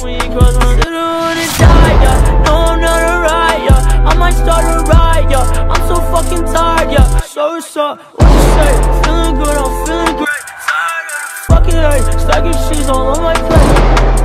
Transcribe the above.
me, cause I'm little wanna die, yeah. No, I'm not alright, yeah. I might start a riot, yeah. I'm so fucking tired, yeah. So what's up, what you say? Feeling good, I'm feeling great. Tired of the fucking hate, stacking cheese all on my plate.